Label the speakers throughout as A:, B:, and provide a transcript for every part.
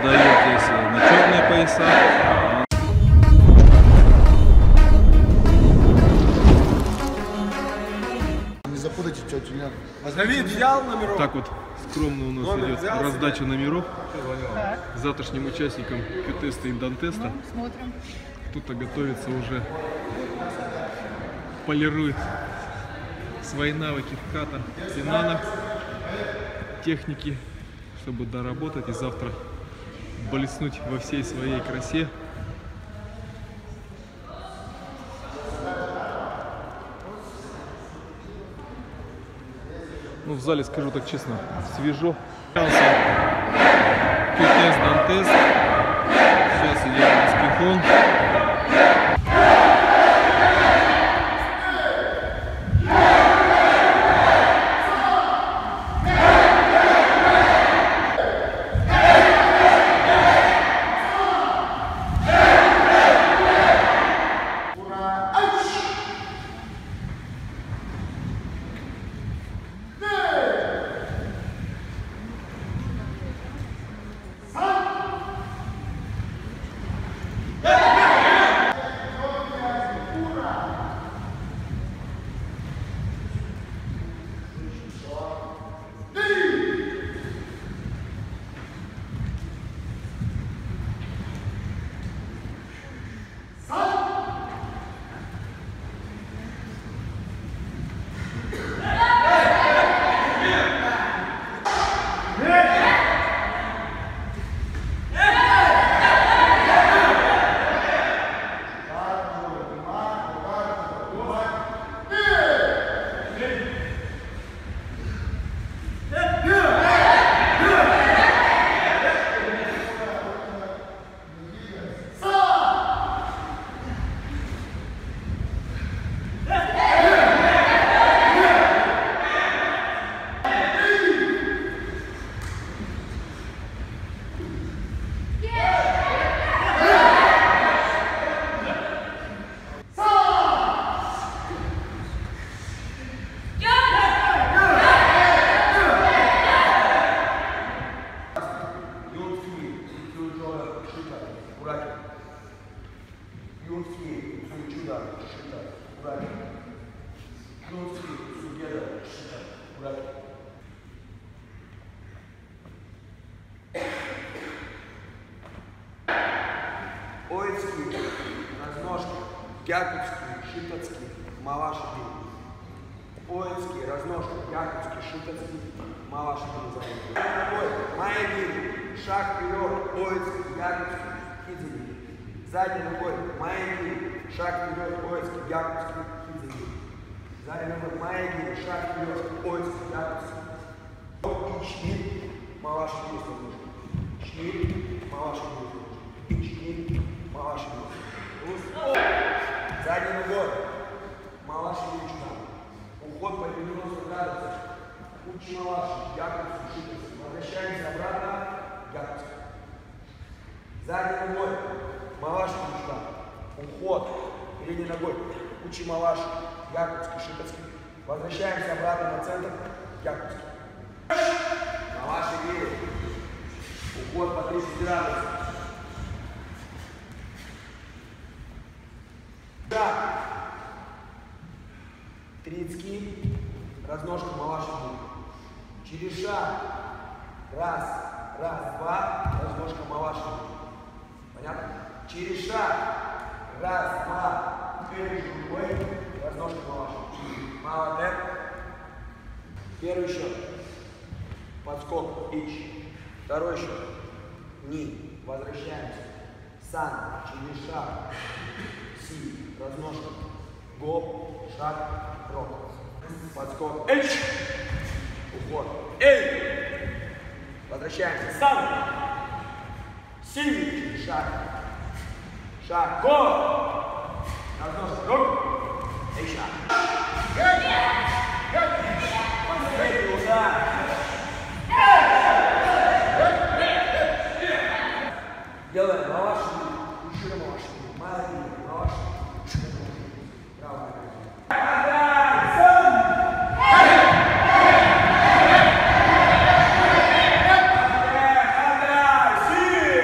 A: сдает здесь на черные пояса.
B: Не запутайте тетю Лену.
C: Давид взял номерок.
A: Так вот скромно у нас идет
C: взял
A: раздача номеров завтрашним участникам Q-теста и Дантеста.
D: Смотрим.
A: Кто-то готовится уже, полирует свои навыки в ката, синана, техники, чтобы доработать и завтра блеснуть во всей своей красе. Ну, в зале, скажу так честно, свежо. Q-тест, Дантест. Сейчас идет распихон.
C: Оицкий, разножки, Якутский, Шитоцкий, Малашки. Оицкий, разножки, Якутский, Шитоцкий, Малашки. Маягин, шаг вперед, Оицкий, Якутский, Хидзин. Задней ногой, Маягин, шаг вперед, Оицкий, Якутский, Хидзин. Задней ногой, Маягин, шаг вперед, Оицкий, Якутский. Ични, Малашки, Ични, Малашки, Ични, Малашки. Задней ногой, Малашки, уход по 90 градусов. Учи Малашки, Якутский, Шитоцкий. Возвращаемся обратно, Якутский. Задней ногой, Малашки, уход, передней ногой. Учи Малашки, Якутский, Шитоцкий. Возвращаемся обратно на центр, Якутский. Малаши веет. Уход по 30 градусов. Шаг. Трицкий. Разножка Малаши. Через шаг. Раз, два. Разножка Малаши. Понятно? Через шаг. Раз, два. Первый другой. Разножка Малаши. Молодец. Первый счет. Подскок. Ич. Второй счет. Ни. Возвращаемся. Сан. Через шаг. Си. Разножка. Гоп. Шаг. Рок. Подскок. Эч. Уход. Эй. Возвращаемся. Сан. Си. Через шаг. Шаг. Го. Разножка. Рок. Эй. Шаг. Эй. Удар. Делаем Малаши, еще Малаши, маленький Малаши, правая нога.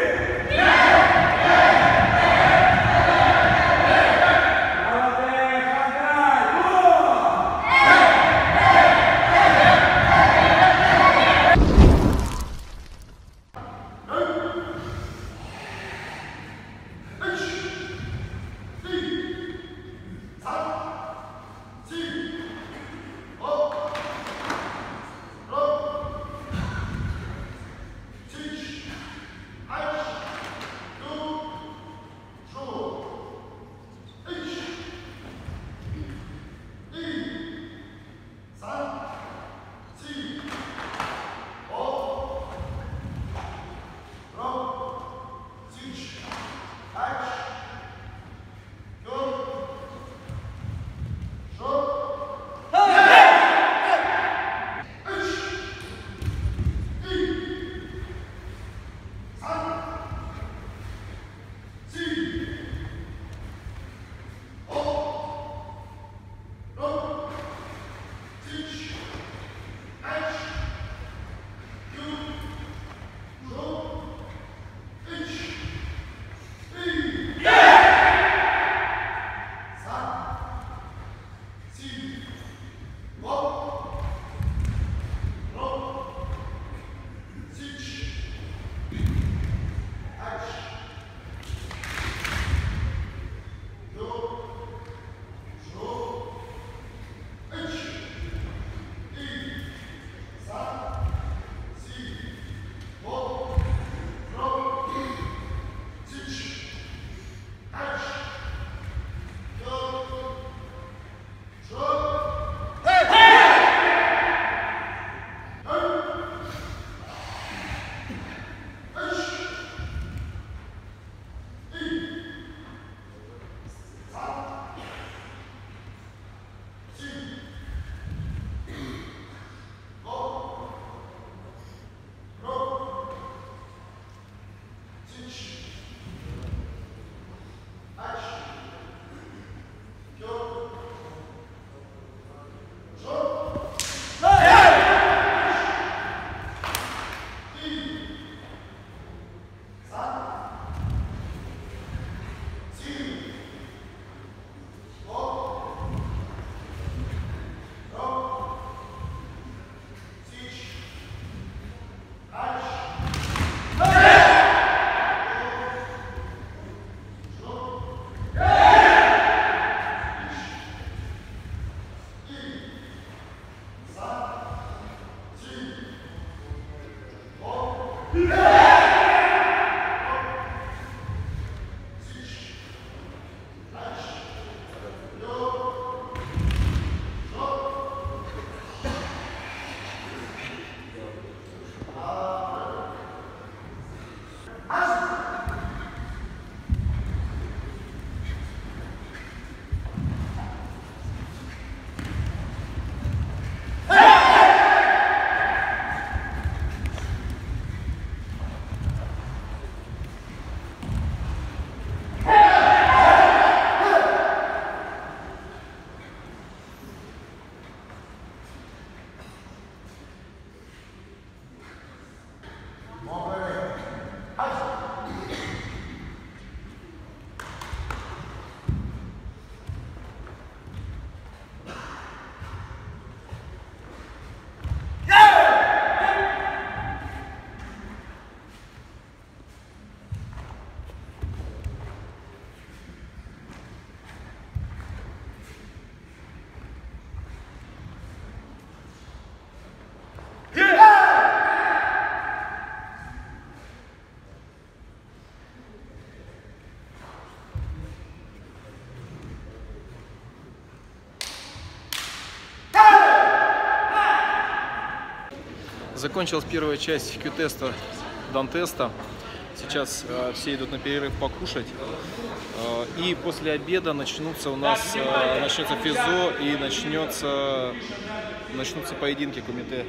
A: Закончилась первая часть Q-теста, дан-теста. Сейчас все идут на перерыв покушать. И после обеда начнутся физо и начнутся поединки кумите.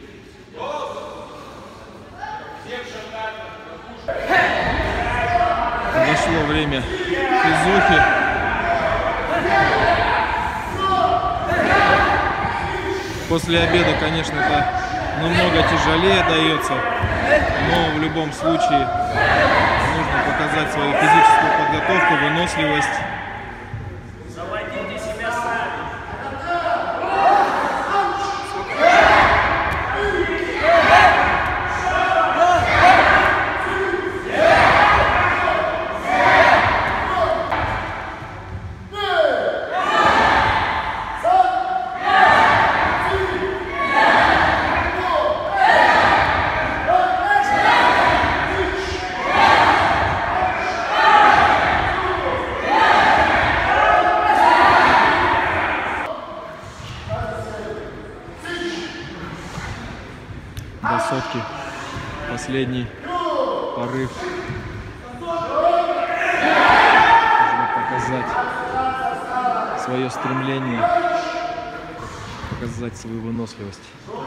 A: Дошло время физухи. После обеда, конечно, это намного тяжелее дается, но в любом случае нужно показать свою физическую подготовку, выносливость.
D: Заводите себя сами.
A: До сотки. Последний порыв. Нужно показать свое стремление, показать свою выносливость.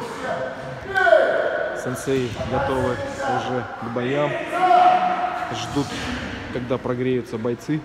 A: Сенсеи готовы уже к боям. Ждут, когда прогреются бойцы.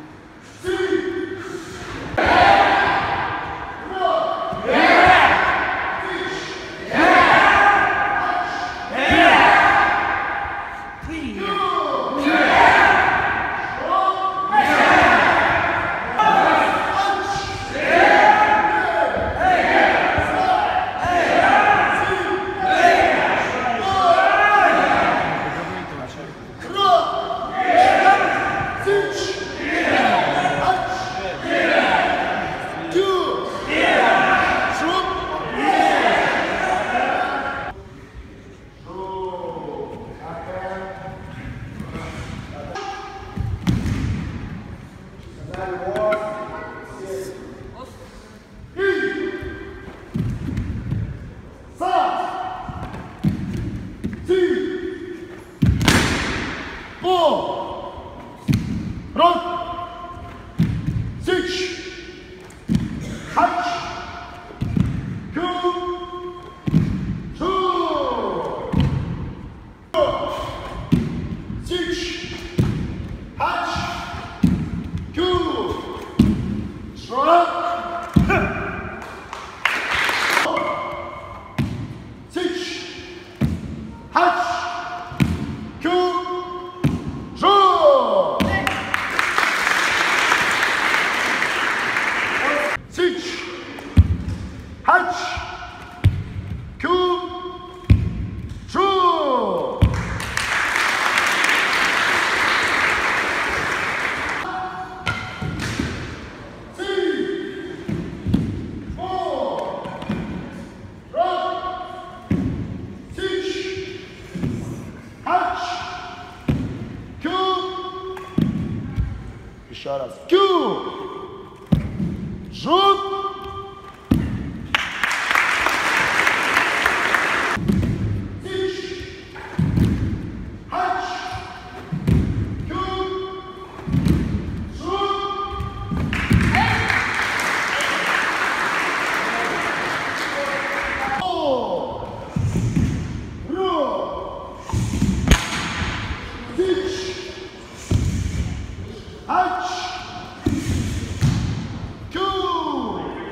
B: Еще раз. Кю! Жут! Haç! Kü!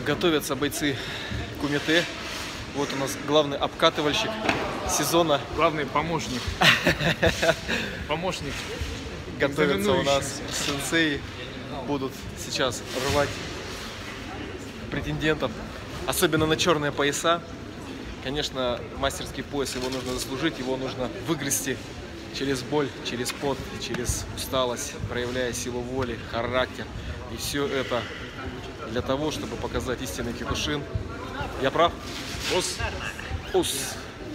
D: Готовятся бойцы Кумите. Вот у нас главный обкатывальщик сезона.
A: Главный помощник. Помощник.
D: Готовятся у нас сенсеи. Будут сейчас рвать претендентов. Особенно на черные пояса. Конечно, мастерский пояс, его нужно заслужить, его нужно выгрести через боль, через пот, через усталость, проявляя силу воли, характер. И все это для того, чтобы показать истинный Киокушин. Я прав?
A: Ус.
D: Ус.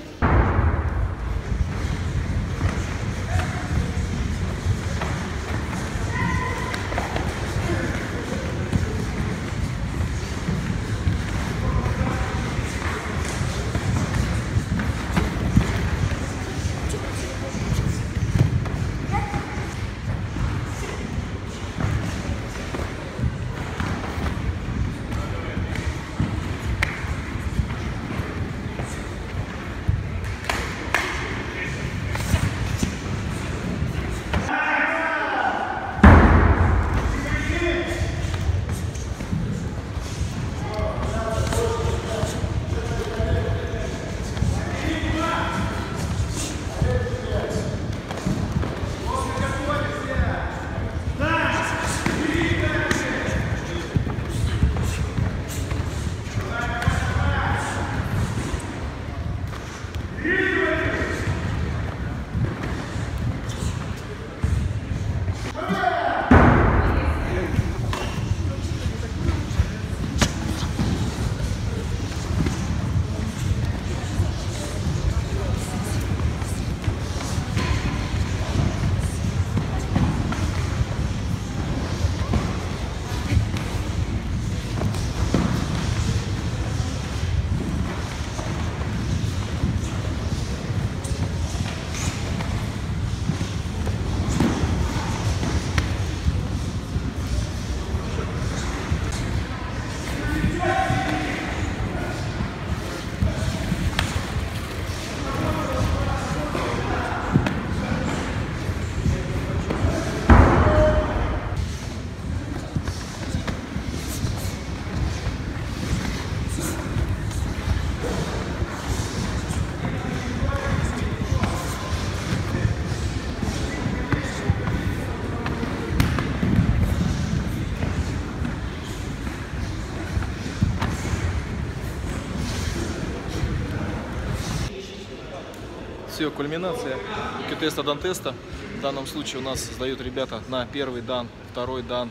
D: Все, кульминация кью-теста, дан-теста. В данном случае у нас сдают ребята на первый дан, второй дан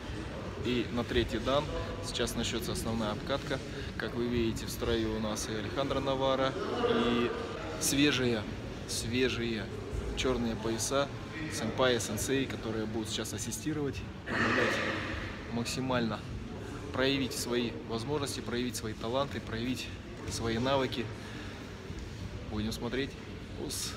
D: и на третий дан. Сейчас начнется основная обкатка. Как вы видите, в строю у нас и Алехандро Навара, и свежие черные пояса, сэмпай и сенсей, которые будут сейчас ассистировать, помогать максимально проявить свои возможности, проявить свои таланты, проявить свои навыки. Будем смотреть. Ус.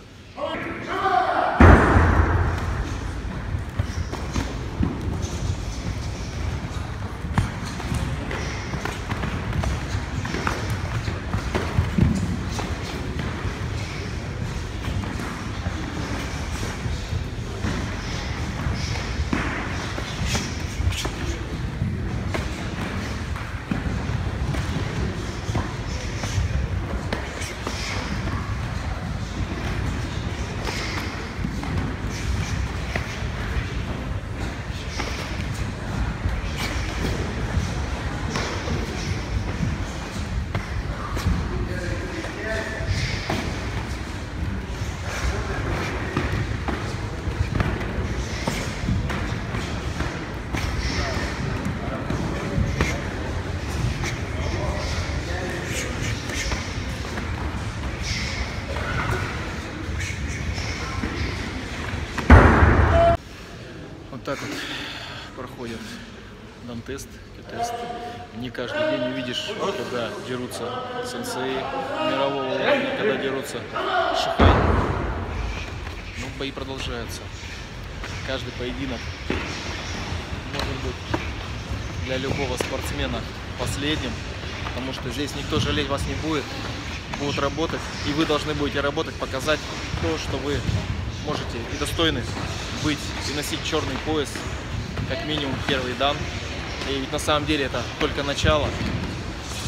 D: Так вот проходит дан-тест, кью-тест. Не каждый день увидишь, когда дерутся сенсеи мирового уровня, когда дерутся шихай. Но бои продолжаются. Каждый поединок может быть для любого спортсмена последним, потому что здесь никто жалеть вас не будет. Будут работать, и вы должны будете работать, показать то, что вы можете и достойны быть и носить черный пояс, как минимум первый дан. И ведь на самом деле это только начало.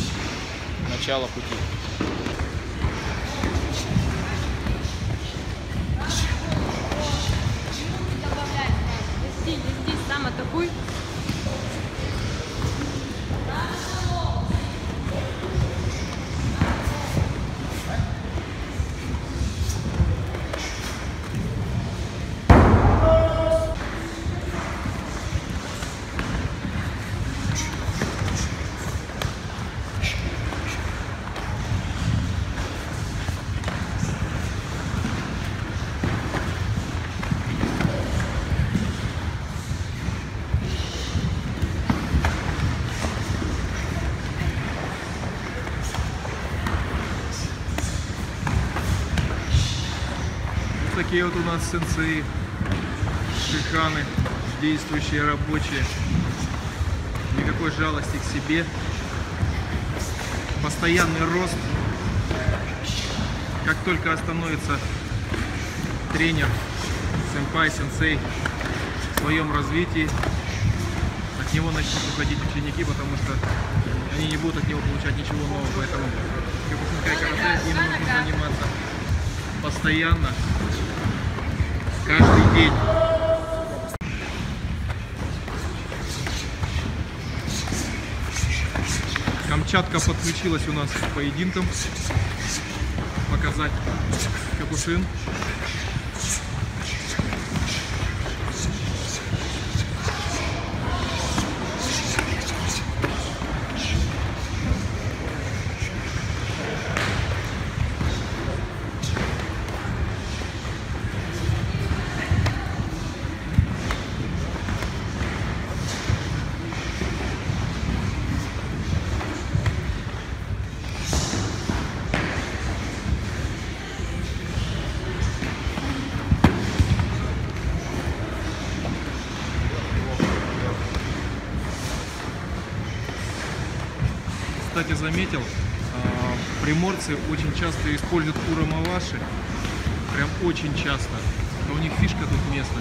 D: начало пути.
E: Здесь сам атакуй.
A: Такие вот у нас сенсеи, шиханы, действующие рабочие, никакой жалости к себе, постоянный рост. Как только остановится тренер, сэмпай, сенсей в своем развитии, от него начнут уходить ученики, потому что они не будут от него получать ничего нового. Поэтому Кёкушинкай карате им нужно заниматься постоянно, каждый день. Камчатка подключилась у нас к поединкам. Показать Кёкушин. Кстати, заметил, приморцы очень часто используют урамаваши, прям очень часто. Но у них фишка тут местная.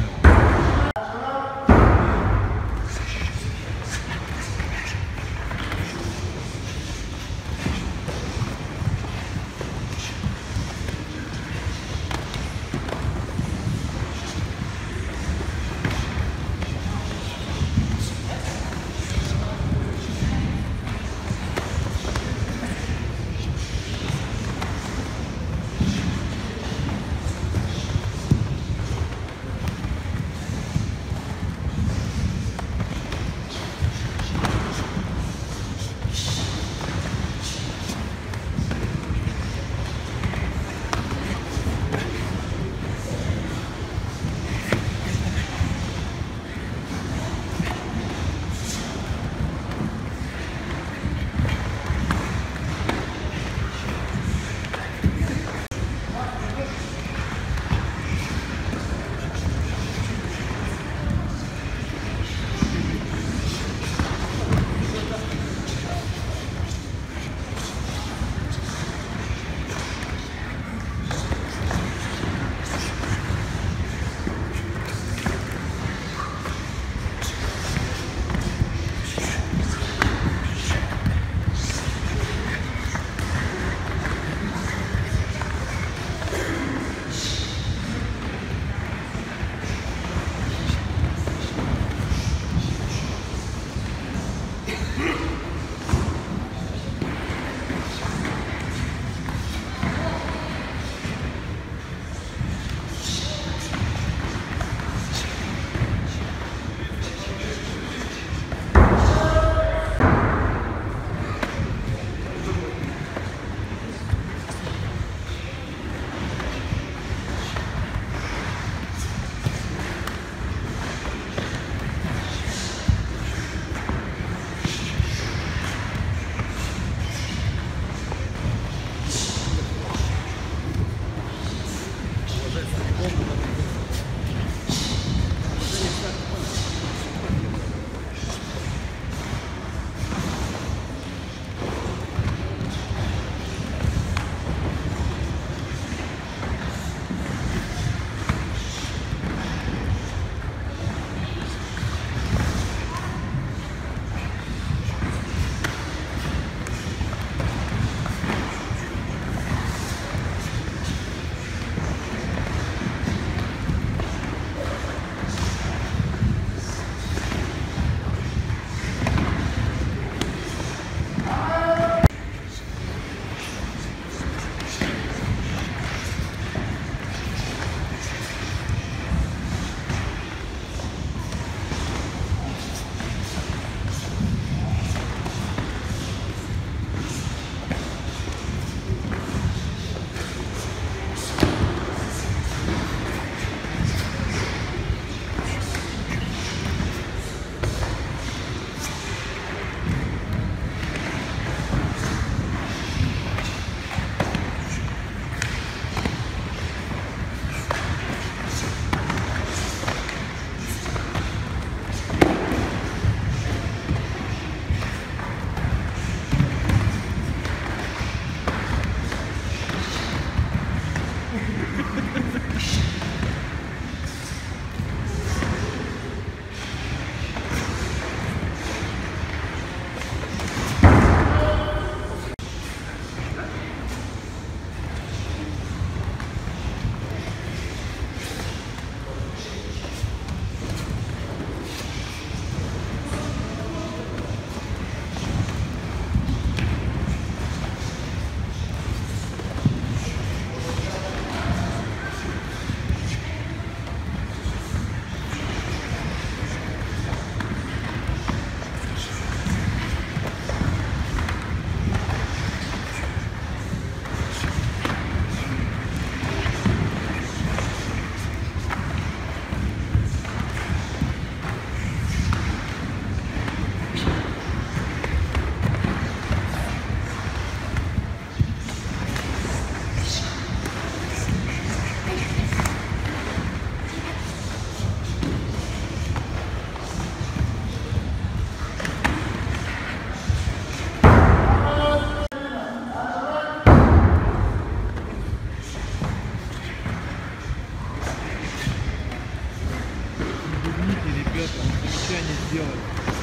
A: обещание сделать.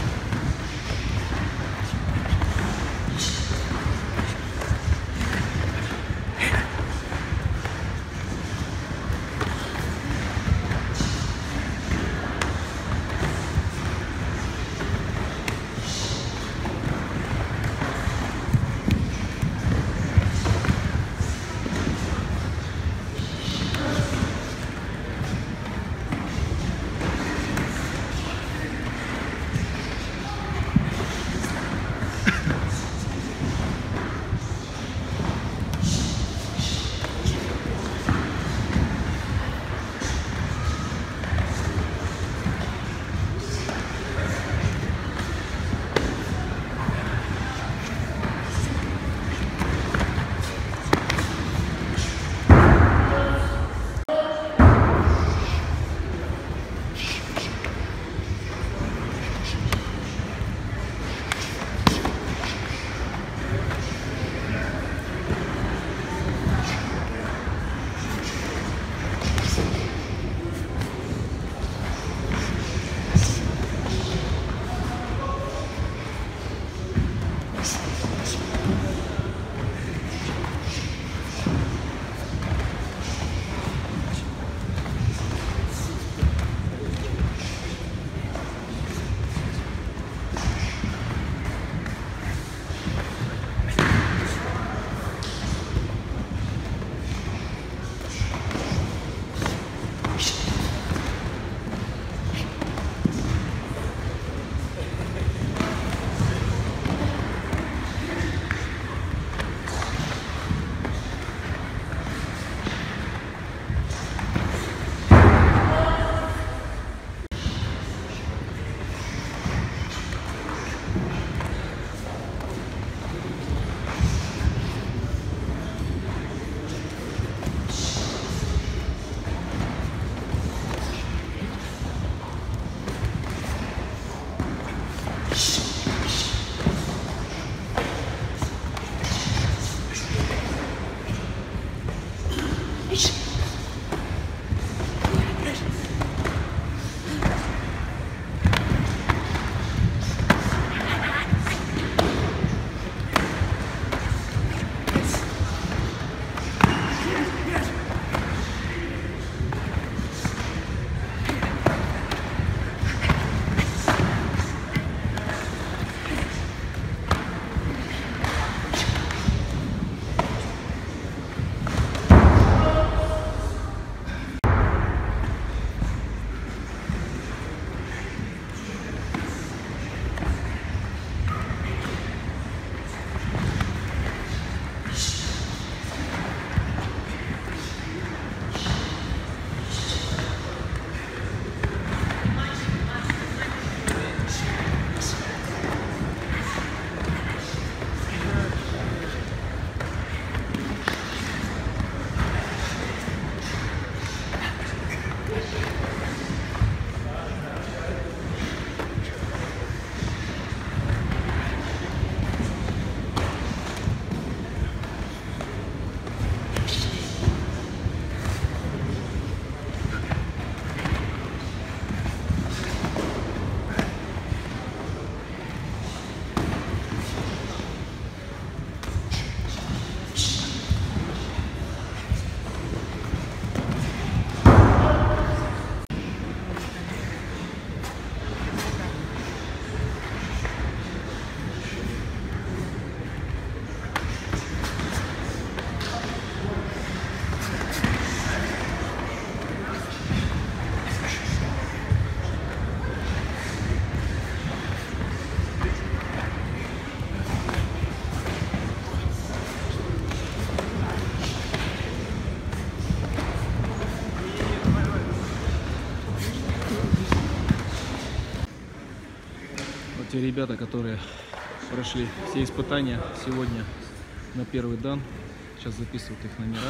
D: Те ребята, которые прошли все испытания сегодня на первый дан, сейчас записывают их номера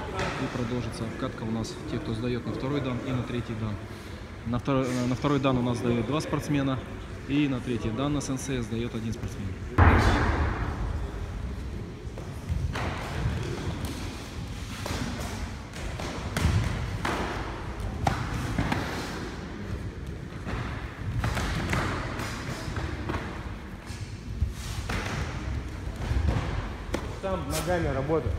D: и продолжится обкатка у нас. Те, кто сдает на второй дан и на третий дан. На второй дан у нас сдает 2 спортсмена, и на третий дан на сенсей сдает 1 спортсмен.
A: сам ногами работай.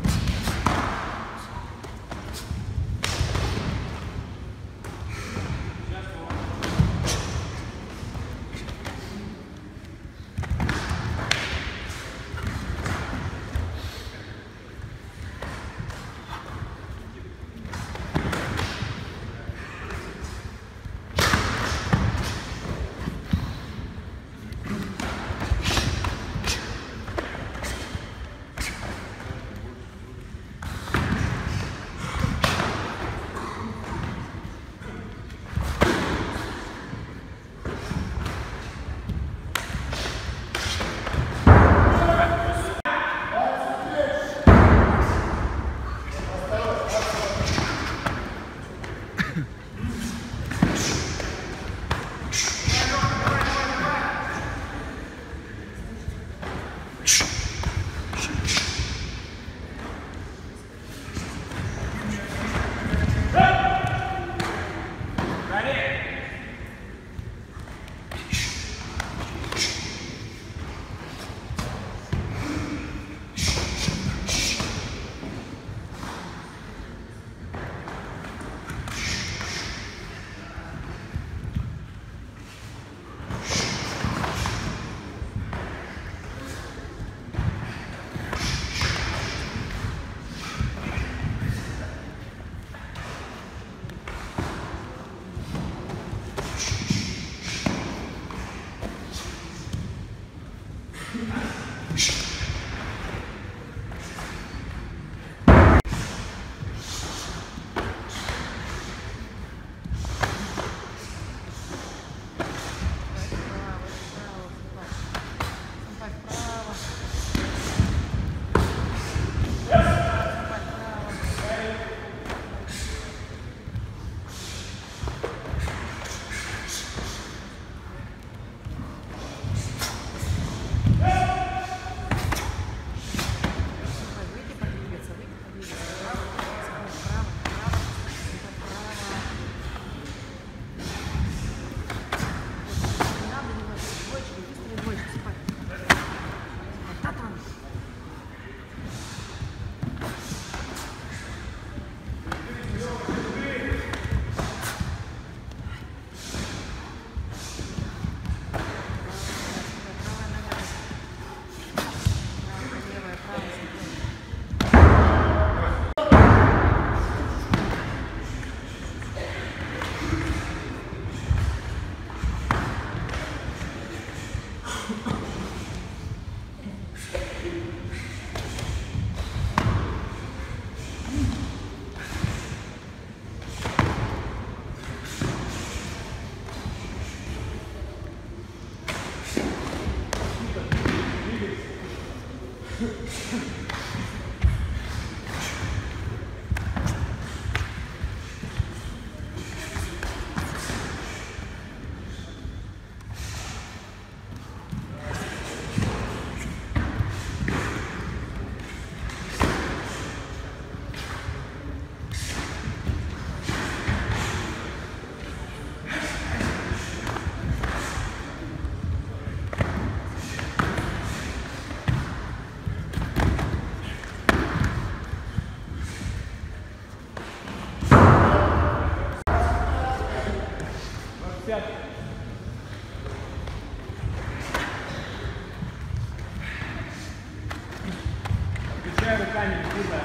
A: Включай руками, куда?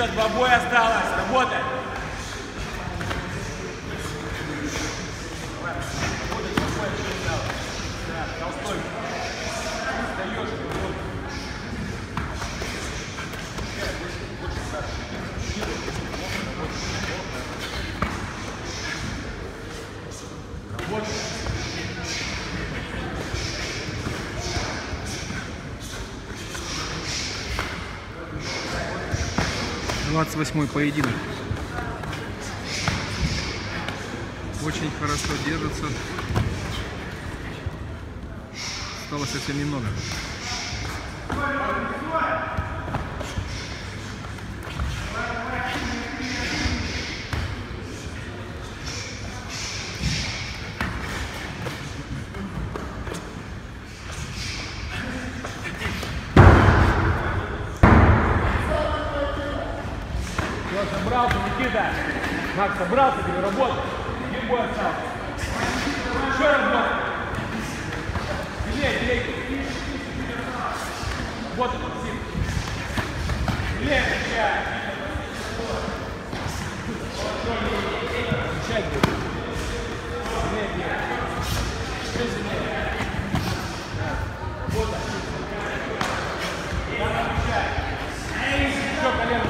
C: Еще 2 боя осталось. Работай.
A: Вот. 28-й поединок. Очень хорошо держится. Осталось совсем немного.
C: Собрался, Никита. Макс, собрался, тебе работать. Один бой остался. Еще работа. Сильнее. Вот это, Максим. Сильнее, отвечай. Отвечай, где-то. Сильнее. Еще сильнее. Вот так. Отвечай. Еще колено.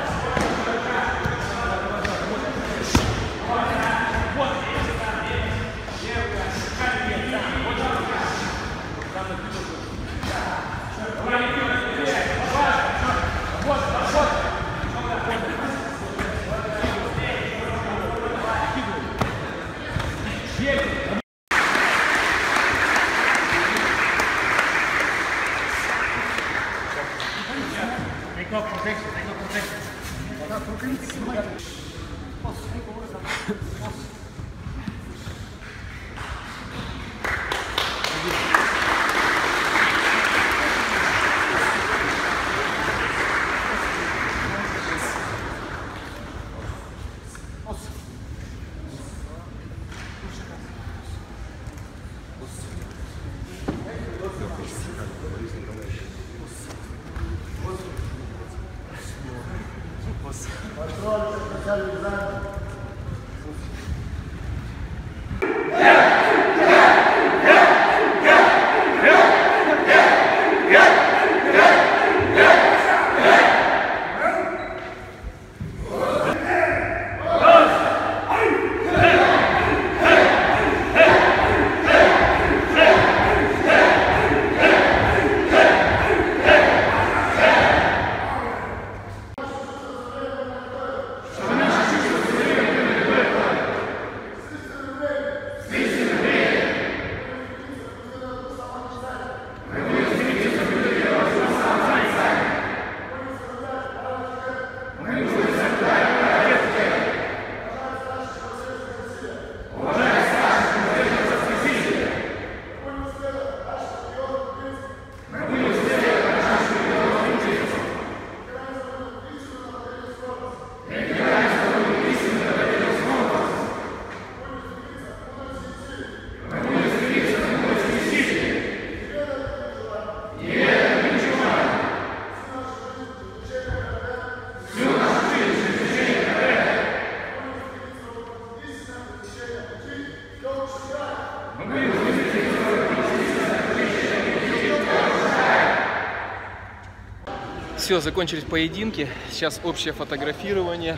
D: Все, закончились поединки. Сейчас общее фотографирование.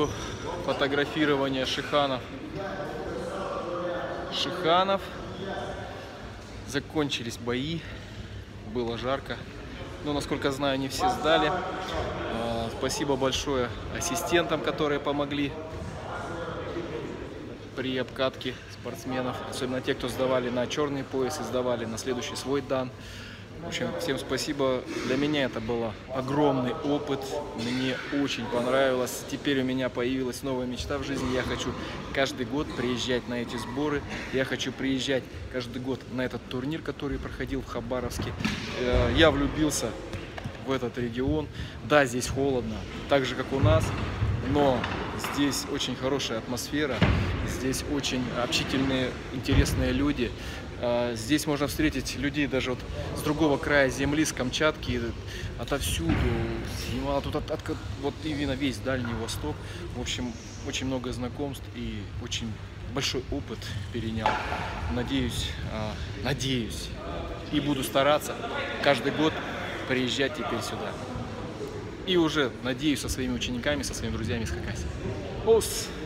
D: Фотографирование Шиханов. Закончились бои. Было жарко. Но, насколько знаю, не все сдали. Спасибо большое ассистентам, которые помогли при обкатке спортсменов. Особенно те, кто сдавали на черный пояс и сдавали на следующий свой дан. В общем, всем спасибо. Для меня это был огромный опыт. Мне очень понравилось. Теперь у меня появилась новая мечта в жизни. Я хочу каждый год приезжать на эти сборы. Я хочу приезжать каждый год на этот турнир, который проходил в Хабаровске. Я влюбился в этот регион. Да, здесь холодно, так же, как у нас. Но здесь очень хорошая атмосфера. Здесь очень общительные, интересные люди. Здесь можно встретить людей даже вот с другого края земли, с Камчатки, отовсюду, с Ямала, тут вот именно весь Дальний Восток. В общем, очень много знакомств и очень большой опыт перенял. Надеюсь, и буду стараться каждый год приезжать теперь сюда. И уже надеюсь со своими учениками, со своими друзьями из Хакасии. Ос!